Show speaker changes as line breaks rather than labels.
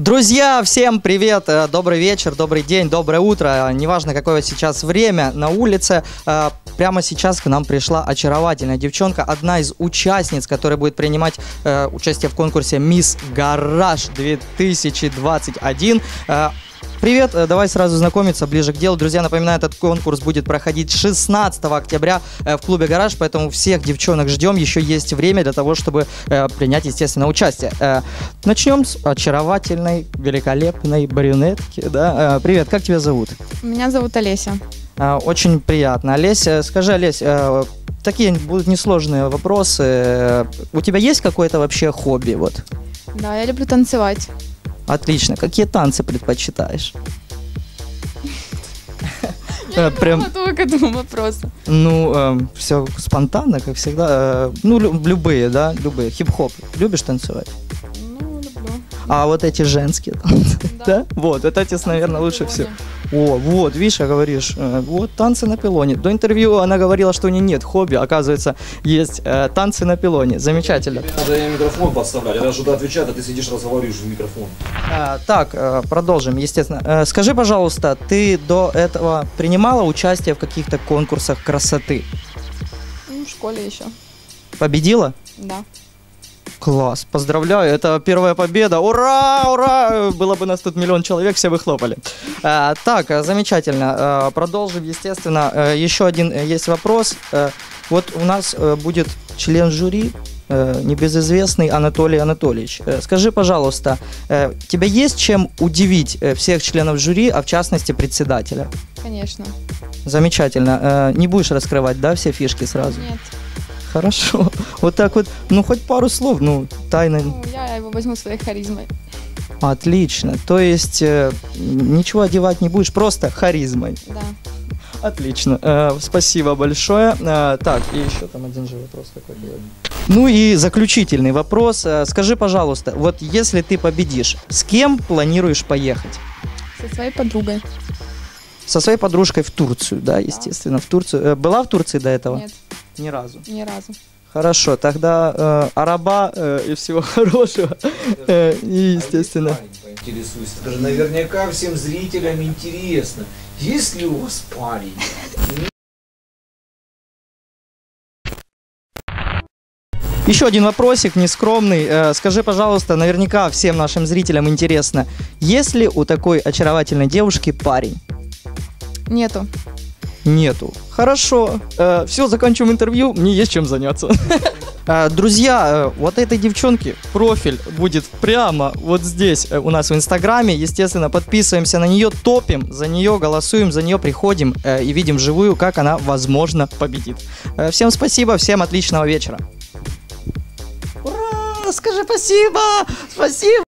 Друзья, всем привет, добрый вечер, добрый день, доброе утро, неважно какое сейчас время на улице, прямо сейчас к нам пришла очаровательная девчонка, одна из участниц, которая будет принимать участие в конкурсе «Мисс Гараж 2021». Привет, давай сразу знакомиться, ближе к делу. Друзья, напоминаю, этот конкурс будет проходить 16 октября в клубе «Гараж», поэтому всех девчонок ждем, еще есть время для того, чтобы принять, естественно, участие. Начнем с очаровательной, великолепной брюнетки. Да? Привет, как тебя зовут?
Меня зовут Олеся.
Очень приятно. Олеся, скажи, Олесь, такие будут несложные вопросы. У тебя есть какое-то вообще хобби? Вот?
Да, я люблю танцевать.
Отлично. Какие танцы предпочитаешь?
Я не готова к этому вопросу.
Ну, все спонтанно, как всегда. Ну, любые, да, любые. Хип-хоп. Любишь танцевать?
Ну, люблю.
А вот эти женские танцы, да? Вот эти, наверное, лучше всего. О, вот, видишь, говоришь, вот танцы на пилоне. До интервью она говорила, что у нее нет хобби, оказывается, есть танцы на пилоне. Замечательно.
Надо ей микрофон подставлять, она что-то отвечает, а ты сидишь, разговариваешь в микрофон.
Так, продолжим, естественно. Скажи, пожалуйста, ты до этого принимала участие в каких-то конкурсах красоты?
Ну, в школе еще.
Победила?
Да.
Класс, поздравляю, это первая победа, ура, ура, было бы нас тут миллион человек, все бы хлопали. Так, замечательно, продолжим, естественно, еще один есть вопрос. Вот у нас будет член жюри, небезызвестный Анатолий Анатольевич. Скажи, пожалуйста, тебя есть чем удивить всех членов жюри, а в частности председателя?
Конечно.
Замечательно, не будешь раскрывать, да, все фишки сразу?
Нет.
Хорошо. Вот так вот, ну хоть пару слов, ну тайно.
Ну, я его возьму своей харизмой.
Отлично. То есть ничего одевать не будешь, просто харизмой.
Да.
Отлично. Спасибо большое. Так, и еще там один же вопрос какой-то. Ну и заключительный вопрос. Скажи, пожалуйста, вот если ты победишь, с кем планируешь поехать?
Со своей подругой.
Со своей подружкой в Турцию, да, естественно, в Турцию. Была в Турции до этого?
Нет.
Ни разу?
Ни разу.
Хорошо, тогда араба и всего хорошего. И, естественно...
Интересуюсь. Это же наверняка всем зрителям интересно. Есть ли у вас парень?
Еще один вопросик, нескромный. Скажи, пожалуйста, наверняка всем нашим зрителям интересно, есть ли у такой очаровательной девушки парень?
Нету.
Нету. Хорошо. Все, заканчиваем интервью. Мне есть чем заняться. Друзья, вот этой девчонки профиль будет прямо вот здесь у нас в Инстаграме. Естественно, подписываемся на нее, топим за нее, голосуем за нее, приходим и видим вживую, как она, возможно, победит. Всем спасибо, всем отличного вечера. Ура! Скажи спасибо! Спасибо!